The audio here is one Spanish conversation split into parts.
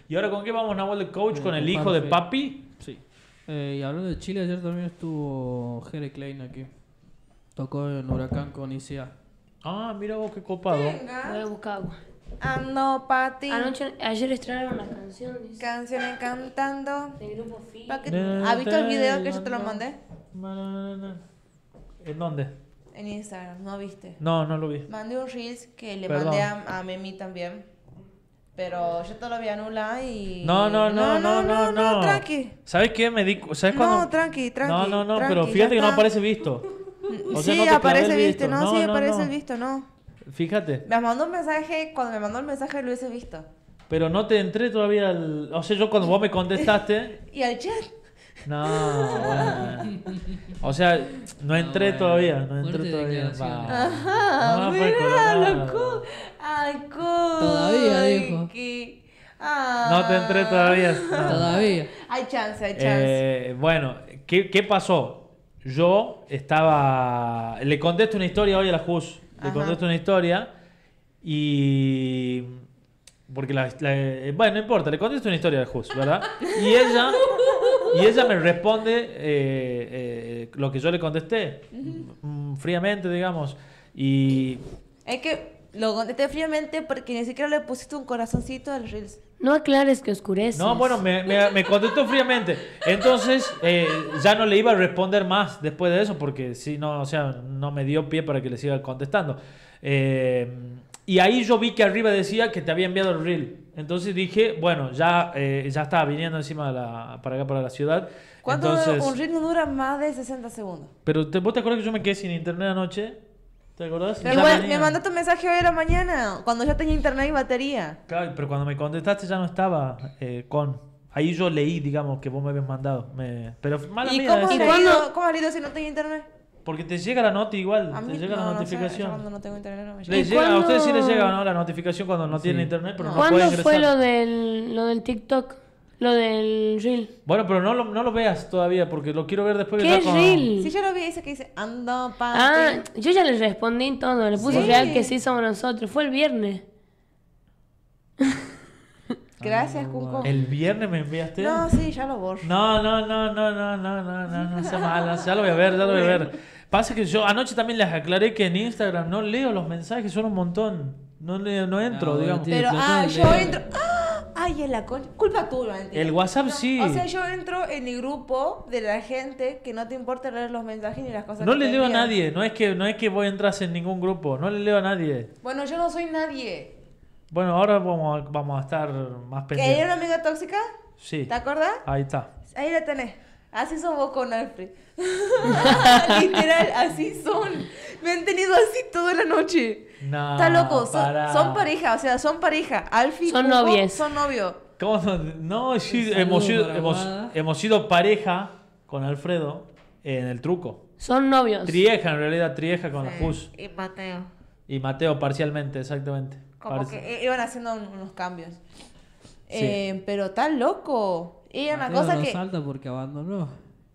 ¿Y ahora con qué vamos, Nahuel, de coach? ¿Con el hijo de papi? Sí. Y hablando de Chile, ayer también estuvo Jere Klein aquí. Tocó en Huracán con ICA. Ah, mira vos qué copado. Venga. Voy a buscar agua. Ando, Pati. Ayer estrenaron la canción, dice. Canciones cantando. Del grupo Fi. ¿Has visto el video que yo te lo mandé? ¿En dónde? En Instagram, ¿no viste? No, no lo vi. Mandé un Reels que le Perdón. mandé a Memi también. Pero yo te lo vi anular y... No, tranqui. ¿Sabes qué? ¿Sabes cuándo? No, tranqui. No, tranqui, pero fíjate que no está. aparece visto. O sea, Sí, no te aparece clavé el visto, no, sí, aparece el visto, no. Fíjate. Me mandó un mensaje, cuando me mandó el mensaje lo hubiese visto. Pero no te entré todavía al... O sea, yo cuando vos me contestaste... ¿Y al chat? No, bueno. O sea, no entré todavía. No entré Fuerte todavía. declaración. Va. Ajá, No, mirá, pues, colorado. loco. Ay, Todavía, dijo. No te entré todavía. No. Todavía. Hay chance. Bueno, ¿qué pasó? Yo estaba... Le contesto una historia hoy a la Jus. Le Ajá. contesto una historia y... Porque bueno, no importa, le contesto una historia a la Jus, ¿verdad? Y ella me responde lo que yo le contesté, fríamente, digamos. Y... Es que lo contesté fríamente porque ni siquiera le pusiste un corazoncito al Reels. No aclares que oscureces. No, bueno, me contestó fríamente. Entonces, ya no le iba a responder más después de eso, porque si no, o sea, no me dio pie para que le siga contestando. Y ahí yo vi que arriba decía que te había enviado el reel. Entonces dije, bueno, ya estaba viniendo encima para acá, para la ciudad. ¿Cuánto Entonces, un reel no dura más de 60 segundos? Pero ¿vos te acuerdas que yo me quedé sin internet anoche? ¿Te acordás? Ya Igual, venía. me mandaste un mensaje hoy a la mañana, cuando ya tenía internet y batería. Claro, pero cuando me contestaste ya no estaba con... Ahí yo leí, digamos, que vos me habías mandado. Pero mala ¿Y mía. cómo has decir- leído si no tenía internet? Porque te llega la noti igual, A te mí llega la no sé, yo notificación. cuando no tengo internet no me Le llega. ¿Y llega, a cuándo- ustedes sí les llega, ¿no? La notificación cuando no tienen internet, pero no pueden ¿Cuándo ingresar. fue lo del TikTok? Lo del reel. Bueno, pero no lo veas todavía, porque lo quiero ver después ¿Qué ya con- reel? Si yo lo vi, dice que dice, ando, Ah, Pati. yo ya le respondí todo. Le puse Sí. real que sí somos nosotros. Fue el viernes. Gracias, Cuco. ¿El viernes me enviaste? No, sí, ya lo borro. No sea mala, ya lo voy a ver. Pasa que yo anoche también les aclaré que en Instagram no leo los mensajes, son un montón. No entro, bueno, digamos. tío. Pero, Plata yo de- entro... Ay, en la concha. Culpa tuya, mentira. El WhatsApp sí. O sea, yo entro en el grupo de la gente que no te importa leer los mensajes ni las cosas No que le te leo a envían. nadie, no es que voy a entrar en ningún grupo, no le leo a nadie. Bueno, yo no soy nadie. Bueno, ahora vamos a estar más ¿Que hay una pendientes. amiga tóxica? Sí, ¿Te acuerdas? ahí está. Ahí la tenés. Así son vos con Alfred. Literal, así son. Me han tenido así toda la noche. No, Está loco. pará. Son pareja, o sea, son pareja. Alfie y Son Cuco novies. son novios. ¿Cómo no? No, sí, Un saludo para hemos Amada. sido pareja con Alfredo en el truco. Son novios. Trieja, en realidad, Trieja con la Jus. Y Mateo. Y Mateo parcialmente, exactamente. Como que iban haciendo unos cambios. Sí. Pero está loco. Y una Mateo cosa no que salta porque abandonó.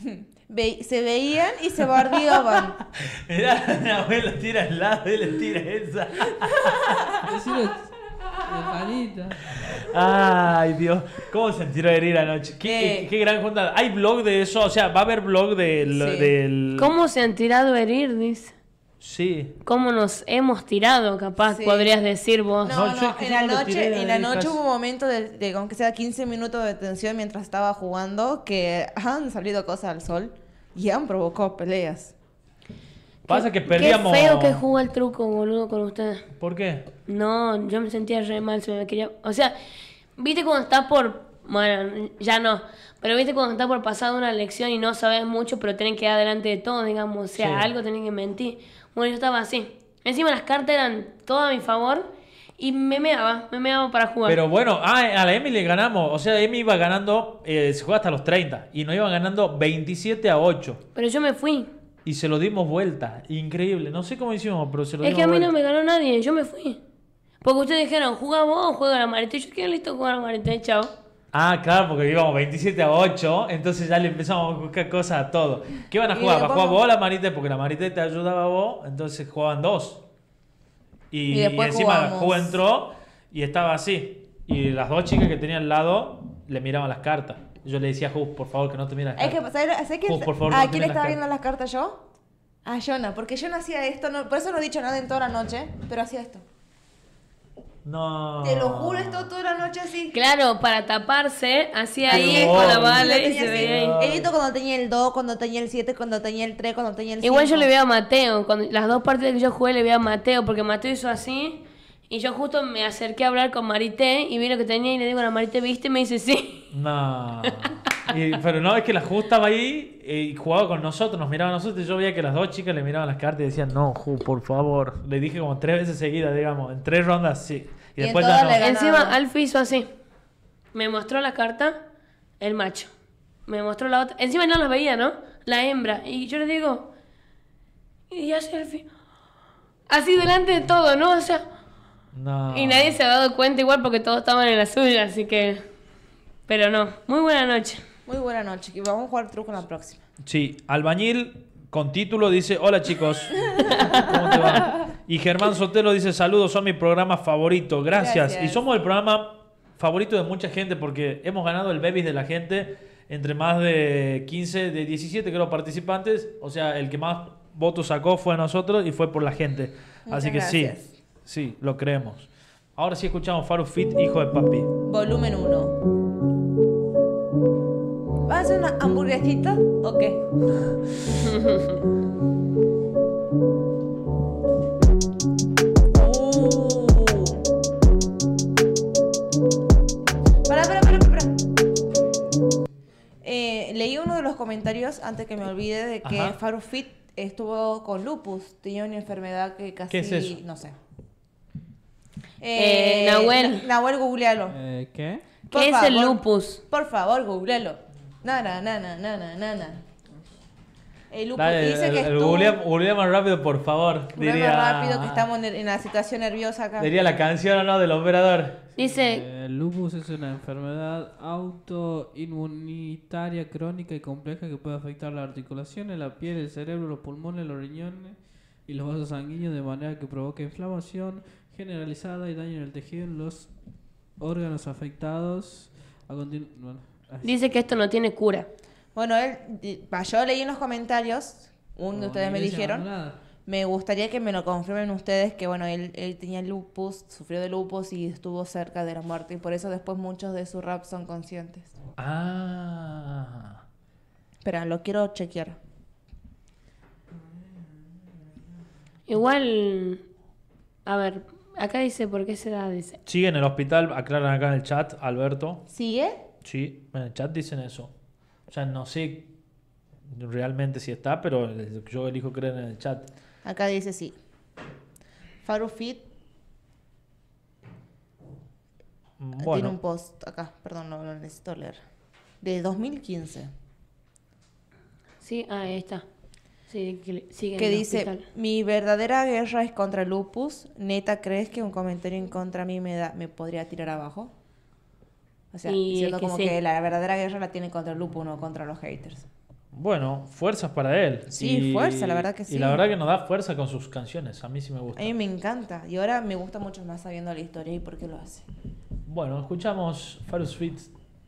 se veían y se bardeaban. Mirá, mi abuelo tira al lado y le tira esa. Decirlo de panita. Ay, Dios. ¿Cómo se tiró a herir anoche? Qué gran juntada. ¿Hay blog de eso? O sea, ¿va a haber blog Sí. del...? ¿Cómo se han tirado a herir? Dice. Sí. ¿Cómo nos hemos tirado? Capaz Sí. podrías decir vos. No, No, yo es que en yo la no lo tiré de noche, ahí casi. hubo un momento de aunque sea 15 minutos de tensión mientras estaba jugando que han salido cosas al sol y han provocado peleas. Pasa que perdíamos... Qué feo que jugó el truco, boludo, con ustedes. ¿Por qué? No, yo me sentía re mal, se me quería... O sea, viste cuando estás por... Bueno, ya no. Pero viste cuando estás por pasar una lección y no sabes mucho, pero tenés que ir adelante de todo, digamos. O sea, Sí. algo tenés que mentir. Bueno, yo estaba así. Encima las cartas eran todas a mi favor y me meaba para jugar. Pero bueno, a la Emi le ganamos. O sea, Emi iba ganando, se juega hasta los 30. Y nos iban ganando 27-8. Pero yo me fui. Y se lo dimos vuelta. Increíble. No sé cómo hicimos, pero se lo Es dimos que a mí vuelta. no me ganó nadie, yo me fui. Porque ustedes dijeron, juega vos o juega la Marité. Yo quiero listo jugar la Marité, chao. Ah, claro, porque íbamos 27-8. Entonces ya le empezamos a buscar cosas a todo. ¿Qué van a Y jugar? ¿Va a después- jugar vos o la Marité? Porque la Marité te ayudaba a vos. Entonces jugaban dos. Y Y después encima jugamos. Ju entró y estaba así. Y las dos chicas que tenía al lado le miraban las cartas. Yo le decía a Hug, por favor, que no te mires las Es que, cartas. ¿sabes qué? Por favor, ¿A no quién te le mires estaba las viendo las cartas yo? A Jonah, porque yo no hacía esto, por eso no he dicho nada en toda la noche, pero hacía esto. No. Te lo juro, esto toda la noche así. Claro, para taparse, hacía Pero ahí vos, con la Lo Vale y tenía se así. veía ahí. He visto cuando tenía el 2, cuando tenía el 7, cuando tenía el 3, cuando tenía el 5. Igual yo le veo a Mateo, cuando las dos partidas que yo jugué le veo a Mateo, porque Mateo hizo así, y yo justo me acerqué a hablar con Marité, y vi lo que tenía, y le digo a la Marité, ¿viste? Y me dice, sí. No. Pero no, es que la Ju estaba ahí y jugaba con nosotros, nos miraba a nosotros, y yo veía que las dos chicas le miraban las cartas y decían, no, Ju, por favor. Le dije como 3 veces seguidas, digamos, en 3 rondas, sí. Y Y después en ya todas no. le ganaba. Encima, Alfie hizo así. Me mostró la carta, el macho. Me mostró la otra. Encima no las veía, ¿no? La hembra. Y yo le digo... Y hace Alfie... Así delante de todo, ¿no? O sea... No. Y nadie se ha dado cuenta igual porque todos estaban en la suya, así que... Pero no. Muy buena noche. Muy buena noche, y vamos a jugar truco en la próxima. Sí, Albañil con título dice, hola chicos, ¿cómo te va? Y Germán Sotelo dice, saludos, son mi programa favorito, gracias. Gracias. Y somos el programa favorito de mucha gente porque hemos ganado el Bebis de la gente entre más de 15, de 17 creo participantes. O sea, el que más votos sacó fue a nosotros y fue por la gente. Muchas Así que gracias. sí, lo creemos. Ahora sí escuchamos Faru Fit, hijo de papi. Volumen 1. ¿Vas a hacer una hamburguesita o qué? Pará. Leí uno de los comentarios antes que me olvide de que Ajá. Faru Fit estuvo con lupus. Tenía una enfermedad que casi... ¿Qué es eso? No sé. Nahuel. Nahuel, googlealo. ¿Qué? Por ¿Qué es el favor. lupus? Por favor, googlealo. Nana. El lupus Dale, dice que el estuvo... googlea más rápido, por favor. Googlea más rápido, que estamos en la situación nerviosa acá. Diría la canción o no del operador. Dice... El lupus es una enfermedad autoinmunitaria crónica y compleja que puede afectar las articulaciones, la piel, el cerebro, los pulmones, los riñones y los vasos sanguíneos de manera que provoca inflamación generalizada y daño en el tejido en los órganos afectados. Dice que esto no tiene cura. Bueno, yo leí en los comentarios, uno de ustedes me dijeron, me gustaría que me lo confirmen ustedes, que bueno, él tenía lupus, sufrió de lupus y estuvo cerca de la muerte, y por eso después muchos de sus raps son conscientes. Ah. Espera, lo quiero chequear. Igual... A ver, acá dice por qué se da, dice. Sigue en el hospital, aclaran acá en el chat, Alberto. ¿Sigue? Sí, en el chat dicen eso. O sea, no sé realmente si está, pero yo elijo creer en el chat. Acá dice sí. Faru Fit tiene un Bueno, post acá, perdón, no lo necesito leer. De 2015. Sí, ahí está. Sí, que sigue Que en el dice, hospital. mi verdadera guerra es contra el lupus. ¿Neta crees que un comentario en contra mí me podría tirar abajo? O sea, Y diciendo es que como sí. que la verdadera guerra la tiene contra el lupus, no contra los haters. bueno, fuerzas para él. Sí, fuerza, la verdad que sí. Y la verdad que nos da fuerza con sus canciones. A mí sí me gusta. A mí me encanta. Y ahora me gusta mucho más sabiendo la historia y por qué lo hace. Bueno, escuchamos Farus Fit.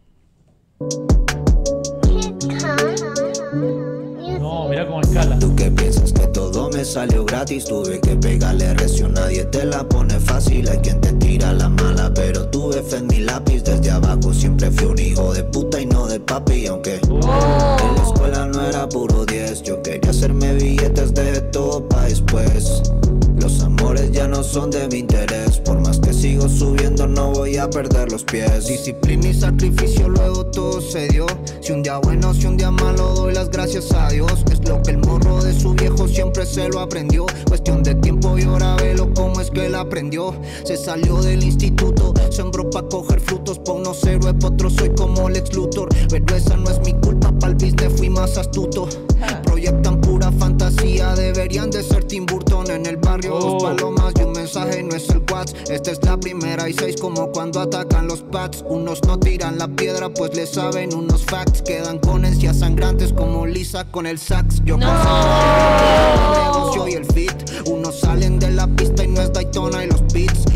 No, mira cómo escala. ¿Tú qué piensas? Que todo me salió gratis. Tuve que pegarle recio, nadie te la pone fácil. Hay quien te tira la mala, pero tuve fe en mi lápiz. Desde abajo siempre fui un hijo de puta y no de papi. Aunque en la escuela no era puro 10, yo quería hacerme billetes de todo pa' después. Los amores ya no son de mi interés. Por más que sigo subiendo no voy a perder los pies. Disciplina y sacrificio, luego todo se dio. Si un día bueno, si un día malo, doy las gracias a Dios. Es lo que el morro de su viejo siempre se lo aprendió. Cuestión de tiempo y ahora velo cómo es que él aprendió. Se salió del instituto, sembró pa' coger frutos. Pa' unos héroes, pa' otros soy como Lex Luthor. Pero esa no es mi culpa, pa'l business fui más astuto. Proyectan pura fantasía, deberían de ser Tim Burton. En el barrio dos palomas y un mensaje, no es el WhatsApp. Esta es la primera y 6 como cuando atacan los Pats. Unos no tiran la piedra pues le saben unos facts. Quedan con encías sangrantes como Lisa con el sax. Yo concentro el negocio y el fit. Unos salen de la pista y no es Daytona y los beats.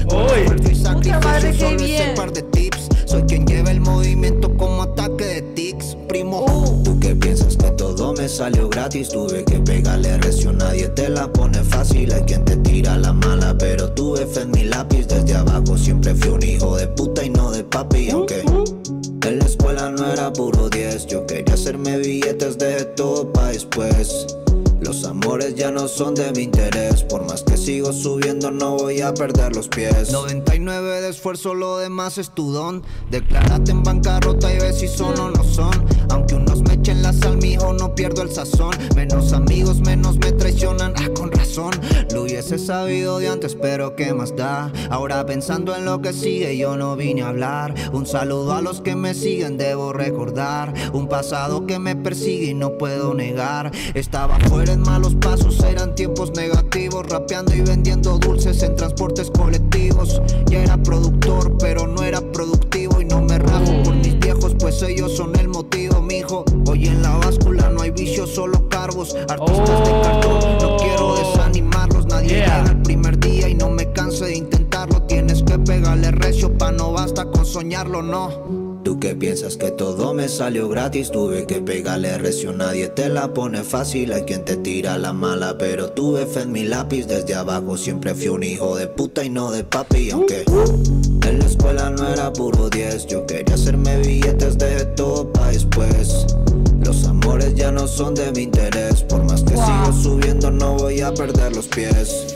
Con esfuerzo y Puta madre, sacrificio qué solo bien. ese par de tips. Soy quien lleva el movimiento como ataque de tics, primo. ¿Tú qué piensas que todo me salió gratis? Tuve que pegarle recio, nadie te la pone fácil. Hay quien te tira la mala, pero tuve fe en mi lápiz. Desde abajo siempre fui un hijo de puta y no de papi. Aunque en la escuela no era puro 10, yo quería hacerme billetes, dejé todo pa' después. Los amores ya no son de mi interés. Por más que sigo subiendo no voy a perder los pies. 99 de esfuerzo, lo demás es tu don. Declárate en bancarrota y ve si son o no son. Aunque unos me echen la sal, mijo, no pierdo el sazón. Menos amigos, menos me traicionan, con razón. Lo hubiese sabido de antes, pero ¿qué más da? Ahora pensando en lo que sigue, yo no vine a hablar. Un saludo a los que me siguen, debo recordar. Un pasado que me persigue y no puedo negar. Estaba fuera en malos pasos, eran tiempos negativos. Rapeando y vendiendo dulces en transportes colectivos. Ya era productor, pero no era productivo. Y no me rajo por mis viejos, pues ellos son el motivo, mijo. Hoy en la báscula no hay vicios, solo cargos. Artistas de cartón, no quiero desanimarlos. Nadie llega el primer día y no me canso de intentarlo. Tienes que pegarle recio, pa' no basta con soñarlo, no. ¿Tú qué piensas que todo me salió gratis? Tuve que pegarle recio, nadie te la pone fácil. Hay quien te tira la mala, pero tuve fe en mi lápiz. Desde abajo siempre fui un hijo de puta y no de papi. Aunque en la escuela no era puro 10, yo quería hacerme billetes, dejé todo pa' después. Los amores ya no son de mi interés. Por más que sigo subiendo no voy a perder los pies.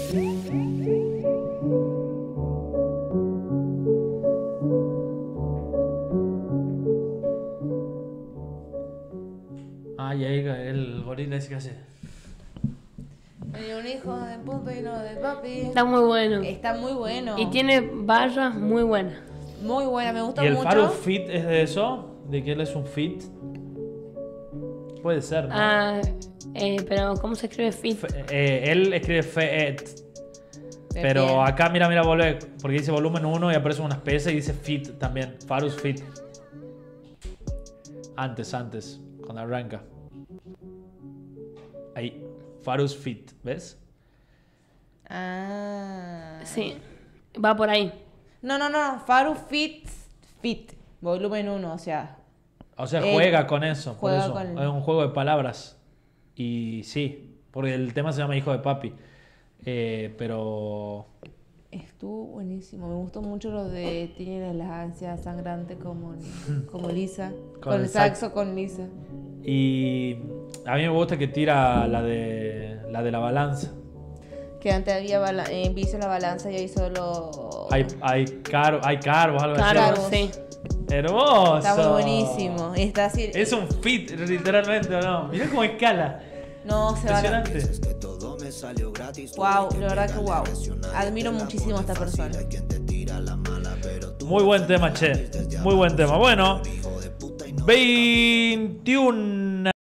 Ay, ahí el gorila ese que hace. Un hijo de puta y no de papi. Está muy bueno. Está muy bueno. Y tiene barras muy buenas. Muy buena, me gusta ¿Y el mucho. Farus Fit es de eso? ¿De que él es un fit? Puede ser, ¿no? Pero ¿cómo se escribe fit? Él escribe Fet. Pero acá, mira, volvé. Porque dice volumen 1 y aparece unas PS y dice Fit también. Farus Fit. Antes, cuando arranca. Ahí. Farus Fit, ¿ves? Ah. Sí, va por ahí. No. Farus Fit. Volumen 1, o sea. Juega con eso. Juega por eso. con- Es un juego de palabras. Y sí, porque el tema se llama Hijo de Papi. Pero... Estuvo buenísimo. Me gustó mucho lo de tiene las ansias sangrantes como Lisa. Con Con el el saxo con Lisa. Y a mí me gusta que tira la de la balanza. Que antes había vicio en la balanza y hoy solo. Hay carbos, algo Claro, así. Carbos. sí. Hermoso. Está muy buenísimo. Y está así. Es un fit, literalmente, ¿o no? Mirá cómo escala. No, se va. Impresionante. Wow, la verdad que wow. Admiro muchísimo a esta persona. Muy buen tema, che. Muy buen tema. Bueno, 21.